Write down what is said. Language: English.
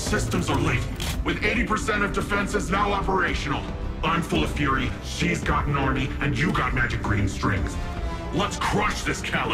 systems are late, with 80% of defenses now operational. I'm full of fury, she's got an army, and you got magic green strings. Let's crush this Cali.